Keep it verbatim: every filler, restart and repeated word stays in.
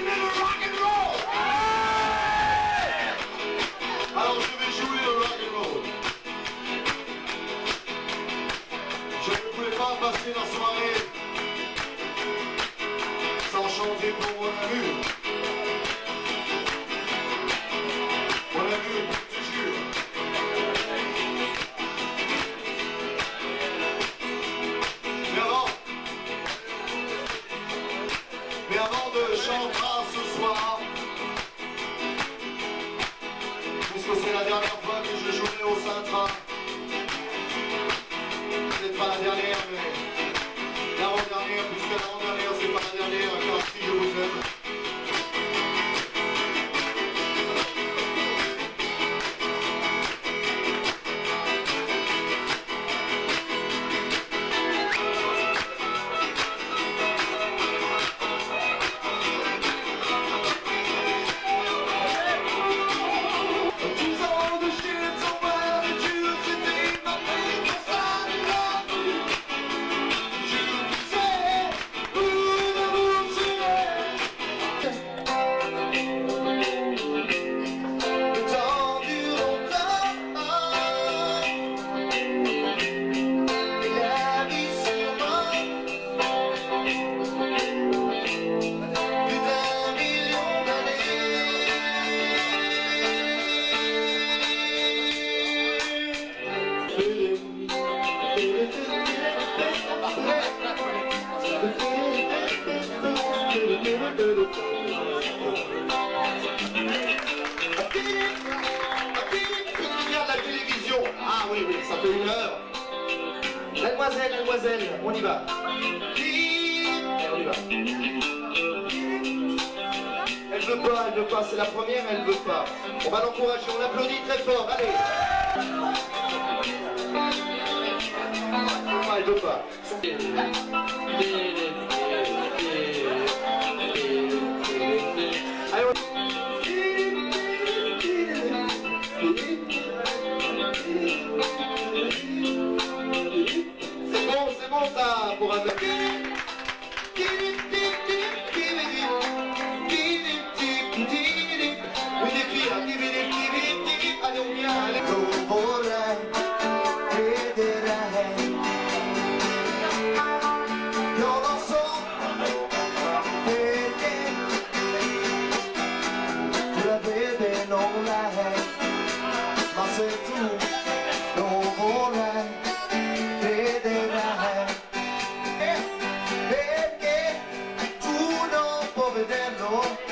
le rock and roll. Alors je vais jouer le rock and roll. Je ne pouvais pas passer la soirée sans chanter pour mon ami. Mon ami, je te jure. Mais avant, mais avant de chanter ce soir, puisque c'est la dernière fois que je jouerai au Sintra, peut-être pas la dernière, mais l'avant-dernière, puisque l'avant-dernière c'est pas la dernière, car si je vous aime. La télévision. Ah oui, oui, ça fait une heure. Mademoiselle, mademoiselle, on y va. Allez, on y va. Elle veut pas, elle veut pas, c'est la première, elle veut pas. On va l'encourager, on l'applaudit très fort, allez. Ah, elle veut pas. Allez, on... C'est bon, c'est bon ça pour un mec. Oui, des filles là. Allez, on vient, allez. Io non so perché tu la vedi non l'hai, ma se tu non vorrai vedrai, perché tu non puoi vederlo.